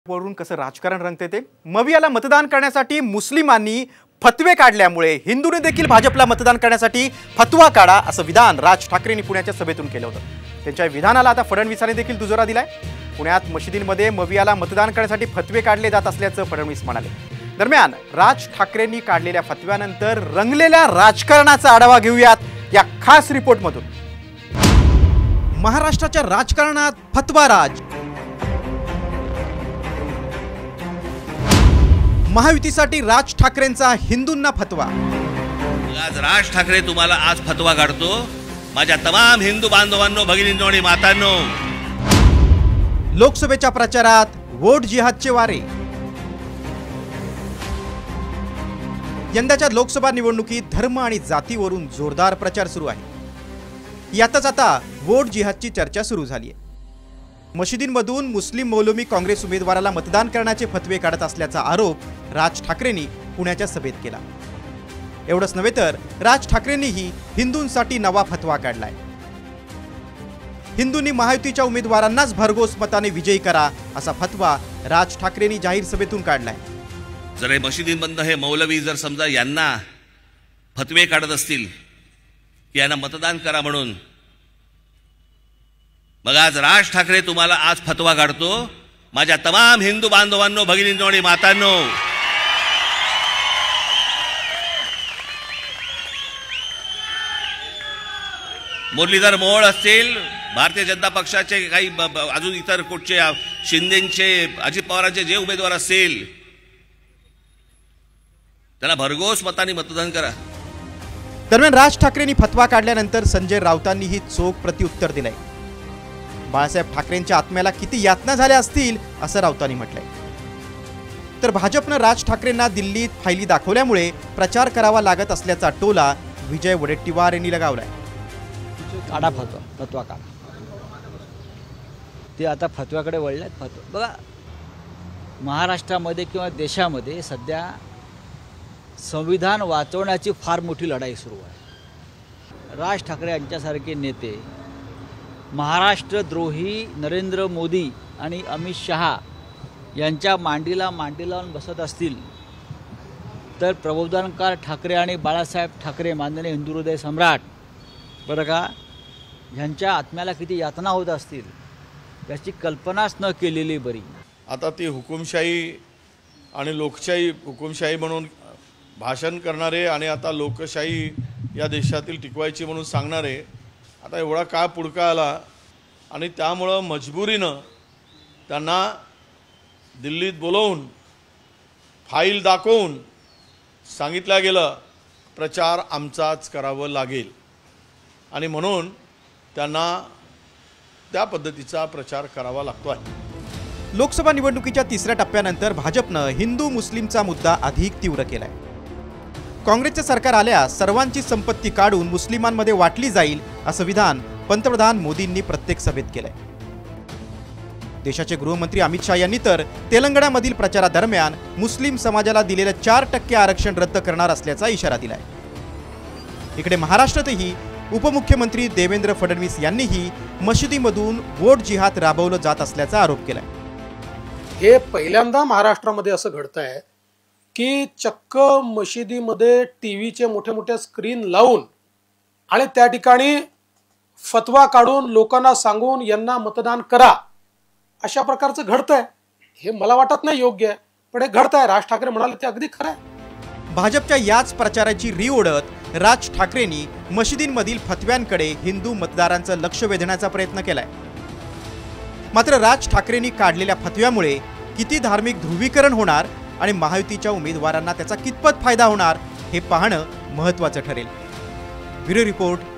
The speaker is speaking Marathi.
वरून कसं राजकारण रंगते ते मवियाला मतदान करण्यासाठी मुस्लिमांनी फतवे काढल्यामुळे हिंदूंनी देखील भाजपला मतदान करण्यासाठी फतवा काढा असं विधान राज ठाकरेंनी पुण्याच्या सभेतून केलं होतं। त्यांच्या विधानाला आता फडणवीसांनी देखील दुजोरा दिलाय। पुण्यात मशिदींमध्ये मवियाला मतदान करण्यासाठी फतवे काढले जात असल्याचं फडणवीस म्हणाले। दरम्यान राज ठाकरेंनी काढलेल्या फतव्यानंतर रंगलेल्या राजकारणाचा आढावा घेऊयात या खास रिपोर्टमधून। महाराष्ट्राच्या राजकारणात फतवा राज, महायुतीसाठी राज ठाकरेंचा हिंदूंना फतवा। आज राज ठाकरे तुम्हाला आज फतवा काढतो माझ्या तमाम हिंदू बांधवांनो, भगिनींनो आणि मातांनो। लोकसभेच्या प्रचारात वोट जिहादचे वारे। यंदाच्या लोकसभा निवडणुकीत धर्म आणि जातीवरून जोरदार प्रचार सुरू आहे। यातच आता वोट जिहादची चर्चा सुरू झाली आहे। मशिदींमधून मुस्लिम मौलवी काँग्रेस उमेदवाराला मतदान करण्याचे फतवे काढत असल्याचा आरोप राज ठाकरेंनी पुण्याच्या सभेत केला। एवढंच नव्हे तर राज ठाकरेंनीही हिंदूंसाठी नवा फतवा काढलाय। हिंदूंनी महायुतीच्या उमेदवारांनाच भरघोस मताने विजयी करा असा फतवा राज ठाकरेंनी जाहीर सभेतून काढलाय। जर मशिदींमधनं हे मौलवी जर समजा यांना फतवे काढत असतील की यांना मतदान करा म्हणून, मग आज राज ठाकरे तुम्हाला आज फतवा काढतो माझ्या तमाम हिंदू बांधवांनो, भगिनींनो आणि मातांनो। मुरलीधर मोहोळ असतील, भारतीय जनता पक्षाचे काही अजून इतर कुठचे शिंदेचे, अजित पवारांचे जे उमेदवार असतील त्यांना भरघोस मताने मतदान करा। दरम्यान राज ठाकरेंनी फतवा काढल्यानंतर संजय राऊतांनीही चोख प्रत्युत्तर दिलंय। बाळासाहेब ठाकरेंच्या आत्म्याला किती यातना झाल्या असतील असं राऊतांनी म्हटलंय। तर भाजपनं राज ठाकरेंना दिल्लीत फायली दाखवल्यामुळे प्रचार करावा लागत असल्याचा टोला विजय वडेट्टीवार यांनी लगावलाय। काढा फतवा काढा, ते आता फतव्याकडे वळल्यात। फतवा बघा, महाराष्ट्रामध्ये किंवा देशामध्ये सध्या संविधान वाचवण्याची फार मोठी लढाई सुरू आहे। राज ठाकरे यांच्यासारखे नेते महाराष्ट्रद्रोही नरेंद्र मोदी आणि अमित शहा यांच्या मांडीला लावून बसत असतील तर प्रबोधनकार ठाकरे आणि बाळासाहेब ठाकरे, माननीय हिंदू हृदय सम्राट, बरं का, ह्यांच्या आत्म्याला किती यातना होत असतील याची कल्पनाच न केलेली बरी। आता ती हुकुमशाही आणि लोकशाही, हुकुमशाही म्हणून भाषण करणारे आणि आता लोकशाही या देशातील टिकवायची म्हणून सांगणारे आता एवढा काळ पुढका आला आणि त्यामुळं मजबुरीनं त्यांना दिल्लीत बोलवून फाईल दाखवून सांगितलं गेलं प्रचार आमचाच करावं लागेल आणि म्हणून त्यांना त्या पद्धतीचा प्रचार करावा लागतो आहे। लोकसभा निवडणुकीच्या तिसऱ्या टप्प्यानंतर भाजपनं हिंदू मुस्लिमचा मुद्दा अधिक तीव्र केलाय। काँग्रेसचे सरकार आल्यास सर्वांची संपत्ती काढून मुस्लिमांमध्ये वाटली जाईल असं विधान पंतप्रधान मोदींनी प्रत्येक सभेत केलंय। देशाचे गृहमंत्री अमित शहा यांनी तर तेलंगणामधील प्रचारादरम्यान मुस्लिम समाजाला दिलेलं 4% आरक्षण रद्द करणार असल्याचा इशारा दिलाय। इकडे महाराष्ट्रातही उपमुख्यमंत्री देवेंद्र फडणवीस यांनीही मशिदीमधून वोट जिहाद राबवलं जात असल्याचा आरोप केलाय। हे पहिल्यांदा महाराष्ट्रामध्ये असं घडतंय की चक्क मशिदीमध्ये टीव्हीचे मोठे मोठे स्क्रीन लावून आणि त्या ठिकाणी फतवा काढून लोकांना सांगून यांना मतदान करा अशा प्रकारचं घडतंय। हे मला वाटत नाही योग्य आहे, पण हे घडतंय। राज ठाकरे म्हणाले ते अगदी खरं आहे। भाजपच्या याच प्रचाराची री ओढत राज ठाकरेंनी मशिदींमधील फतव्यांकडे हिंदू मतदारांचं लक्ष वेधण्याचा प्रयत्न केलाय। मात्र राज ठाकरेंनी काढलेल्या फतव्यामुळे किती धार्मिक ध्रुवीकरण होणार आणि महायुतीच्या उमेदवारांना त्याचा कितपत फायदा होणार हे पाहणं महत्त्वाचं ठरेल। Bureau report,